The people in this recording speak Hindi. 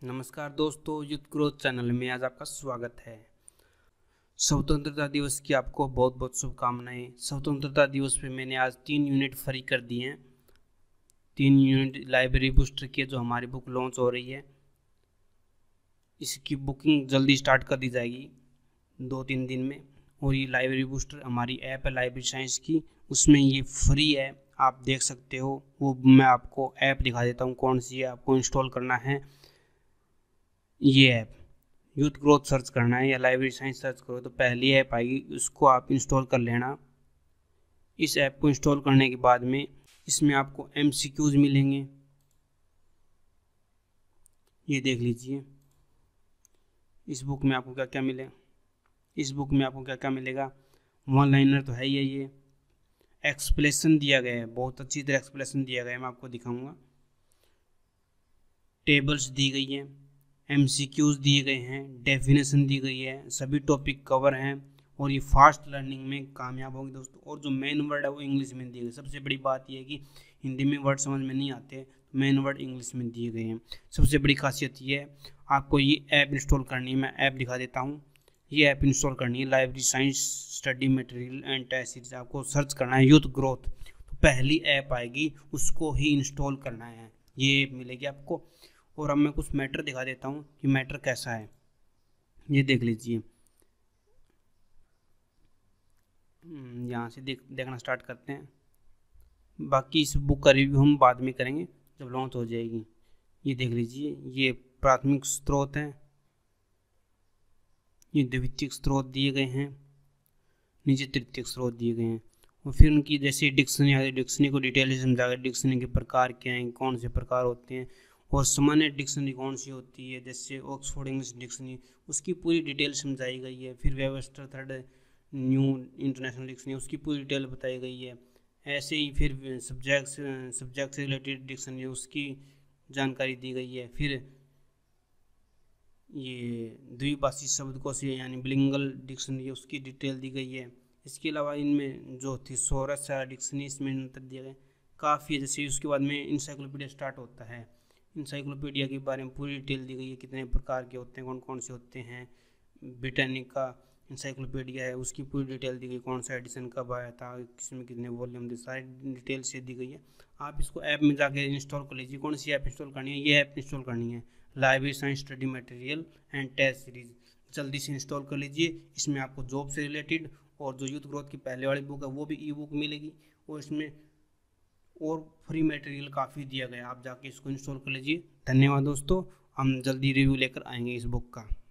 नमस्कार दोस्तों, युथ ग्रोथ चैनल में आज आपका स्वागत है। स्वतंत्रता दिवस की आपको बहुत बहुत शुभकामनाएं। स्वतंत्रता दिवस पे मैंने आज 3 यूनिट फ्री कर दिए हैं। 3 यूनिट लाइब्रेरी बूस्टर की जो हमारी बुक लॉन्च हो रही है, इसकी बुकिंग जल्दी स्टार्ट कर दी जाएगी 2-3 दिन में। और ये लाइब्रेरी बूस्टर हमारी ऐप है लाइब्रेरी साइंस की, उसमें ये फ्री है, आप देख सकते हो। वो मैं आपको ऐप दिखा देता हूँ कौन सी है, आपको इंस्टॉल करना है। ये ऐप यूथ ग्रोथ सर्च करना है या लाइब्रेरी साइंस सर्च करो तो पहली ऐप आएगी, उसको आप इंस्टॉल कर लेना। इस ऐप को इंस्टॉल करने के बाद में इसमें आपको MCQs मिलेंगे, ये देख लीजिए। इस बुक में आपको क्या क्या मिलेगा, वन लाइनर तो है ही है। ये एक्सप्लेनेशन दिया गया है, बहुत अच्छी तरह एक्सप्लेनेशन दिया गया है, मैं आपको दिखाऊंगा। टेबल्स दी गई है, MCQs दिए गए हैं, डेफिनेशन दी गई है, सभी टॉपिक कवर हैं और ये फास्ट लर्निंग में कामयाब होगी दोस्तों। और जो मेन वर्ड है वो इंग्लिश में दिए गए। सबसे बड़ी बात यह है कि हिंदी में वर्ड समझ में नहीं आते, तो मेन वर्ड इंग्लिश में दिए गए हैं। सबसे बड़ी खासियत ये है, आपको ये ऐप इंस्टॉल करनी है। मैं ऐप दिखा देता हूँ। ये ऐप इंस्टॉल करनी है, library science study material and test series. आपको सर्च करना है यूथ ग्रोथ, तो पहली ऐप आएगी उसको ही इंस्टॉल करना है, ये ऐप मिलेगी आपको। और अब मैं कुछ मैटर दिखा देता हूँ कि मैटर कैसा है, ये देख लीजिए। यहाँ से देखना स्टार्ट करते हैं। बाकी इस बुक का रिव्यू हम बाद में करेंगे जब लॉन्च हो जाएगी। ये देख लीजिए, ये प्राथमिक स्रोत हैं, ये द्वितीयक स्रोत दिए गए हैं, नीचे तृतीयक स्रोत दिए गए हैं। और फिर उनकी जैसे डिक्शनरी है, डिक्शनरी को डिटेल से समझा गया। डिक्शनरी के प्रकार क्या हैं, कौन से प्रकार होते हैं और सामान्य डिक्शनरी कौन सी होती है, जैसे ऑक्सफोर्ड इंग्लिश डिक्शनरी, उसकी पूरी डिटेल समझाई गई है। फिर Webster third new international dictionary, उसकी पूरी डिटेल बताई गई है। ऐसे ही फिर सब्जेक्ट से रिलेटेड डिक्शनरी, उसकी जानकारी दी गई है। फिर ये द्विभाषी शब्दकोश यानी बिलिंगुअल डिक्शनरी, उसकी डिटेल दी गई है। इसके अलावा इनमें जो थिसॉरस डिक्शनरी, इसमें अंतर दिया गया काफ़ी है। जैसे उसके बाद में इंसाइक्लोपीडिया स्टार्ट होता है, इंसाइक्लोपीडिया के बारे में पूरी डिटेल दी गई है, कितने प्रकार के होते हैं, कौन कौन से होते हैं। ब्रिटानिका इंसाइक्लोपीडिया है, उसकी पूरी डिटेल दी गई, कौन सा एडिशन कब आया था, किसमें कितने वॉल्यूम थे, सारी डिटेल से दी गई है। आप इसको ऐप में जाके इंस्टॉल कर लीजिए। कौन सी ऐप इंस्टॉल करनी है, ये ऐप इंस्टॉल करनी है, library science study material and test series. जल्दी से इंस्टॉल कर लीजिए। इसमें आपको जॉब से रिलेटेड और जो यूथ ग्रोथ की पहले वाली बुक है वो भी ई बुक मिलेगी, और इसमें और फ्री मटेरियल काफ़ी दिया गया। आप जाके इसको इंस्टॉल कर लीजिए। धन्यवाद दोस्तों, हम जल्दी रिव्यू लेकर आएंगे इस बुक का।